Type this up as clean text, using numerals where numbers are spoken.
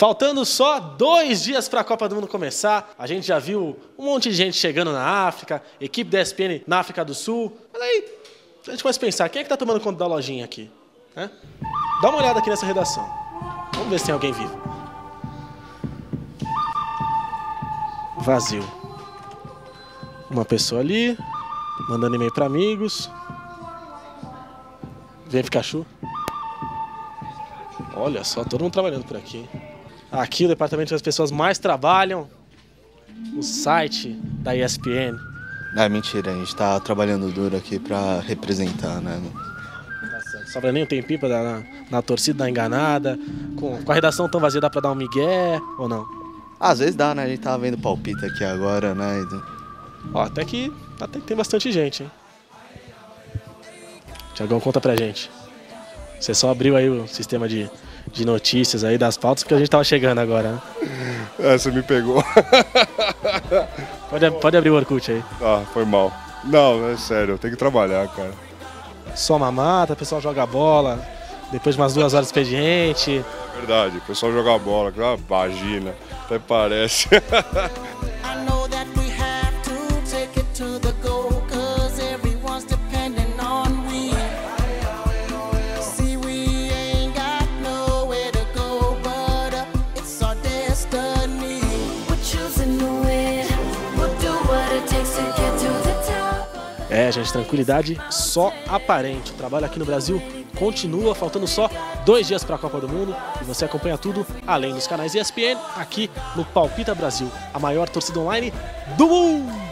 Faltando só 2 dias para a Copa do Mundo começar, a gente já viu um monte de gente chegando na África, equipe da ESPN na África do Sul. Mas aí a gente começa a pensar, quem é que tá tomando conta da lojinha aqui? Né? Dá uma olhada aqui nessa redação. Vamos ver se tem alguém vivo. Vazio. Uma pessoa ali, mandando e-mail para amigos. Vem Pikachu. Olha só, todo mundo trabalhando por aqui. Aqui o departamento que as pessoas mais trabalham, o site da ESPN. É mentira, a gente tá trabalhando duro aqui pra representar, né? Sobra nem um tempinho pra dar na torcida, dar enganada. Com a redação tão vazia, dá pra dar um migué ou não? Às vezes dá, né? A gente tava vendo palpite aqui agora, né? Ó, até que tem bastante gente, hein? Tiagão, conta pra gente. Você só abriu aí o sistema de notícias aí das pautas porque a gente tava chegando agora, né? Você me pegou. Pode abrir o Orkut aí. Ah, foi mal. Não, é sério, eu tenho que trabalhar, cara. Só mamata, o pessoal joga bola, depois de umas 2 horas de expediente. É verdade, o pessoal joga bola, que é uma vagina, até parece. É, gente, tranquilidade só aparente. O trabalho aqui no Brasil continua, faltando só 2 dias para a Copa do Mundo. E você acompanha tudo, além dos canais ESPN, aqui no Palpita Brasil, a maior torcida online do mundo.